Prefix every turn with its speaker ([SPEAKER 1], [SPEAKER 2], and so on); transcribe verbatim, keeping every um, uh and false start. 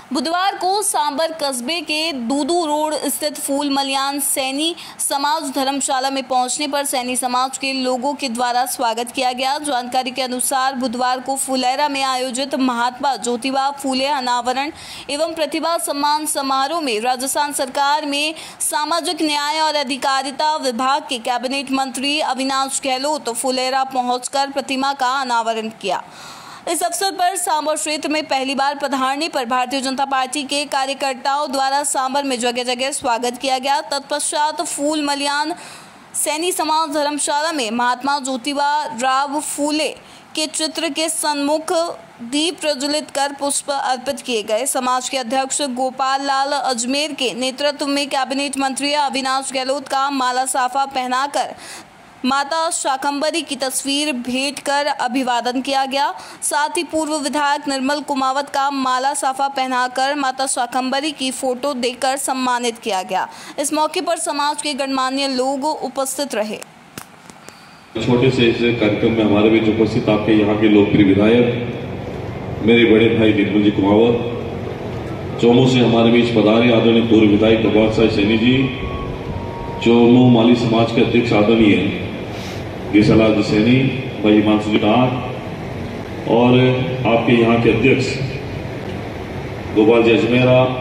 [SPEAKER 1] बुधवार को सांबर कस्बे के दूदू रोड स्थित फूल मलियान सैनी समाज धर्मशाला में पहुंचने पर सैनी समाज के लोगों के द्वारा स्वागत किया गया। जानकारी के अनुसार बुधवार को फुलेरा में आयोजित महात्मा ज्योतिबा फूले अनावरण एवं प्रतिभा सम्मान समारोह में राजस्थान सरकार में सामाजिक न्याय और अधिकारिता विभाग के कैबिनेट मंत्री अविनाश गहलोत फुलेरा पहुंचकर प्रतिमा का अनावरण किया। इस अवसर पर सांबर क्षेत्र में पहली बार पधारने पर भारतीय जनता पार्टी के कार्यकर्ताओं द्वारा सांबर में जगह जगह स्वागत किया गया। तत्पश्चात फूल मलियान सैनी समाज धर्मशाला में महात्मा ज्योतिबा राव फूले के चित्र के सन्मुख दीप प्रज्वलित कर पुष्प अर्पित किए गए। समाज के अध्यक्ष गोपाल लाल अजमेर के नेतृत्व में कैबिनेट मंत्री अविनाश गहलोत का माला साफा पहनाकर माता शाकंभरी की तस्वीर भेंट कर अभिवादन किया गया। साथ ही पूर्व विधायक निर्मल कुमावत का माला साफा पहनाकर माता शाकंभरी की फोटो देकर सम्मानित किया गया। इस मौके पर समाज के गणमान्य लोग उपस्थित रहे।
[SPEAKER 2] छोटे से इस कार्यक्रम में हमारे बीच उपस्थित आपके यहाँ के लोकप्रिय विधायक मेरे बड़े भाई निर्मल जी कुमावत, चोमू से हमारे बीच पधारे आदरणीय पूर्व विधायक भगवान साहब सैनी जी, चोमू माली समाज के अध्यक्ष आदरणीय गेसालाल जी सैनी, भाई हिमांशु जी डार और आपके यहाँ के अध्यक्ष गोपाल जी अजमेरा,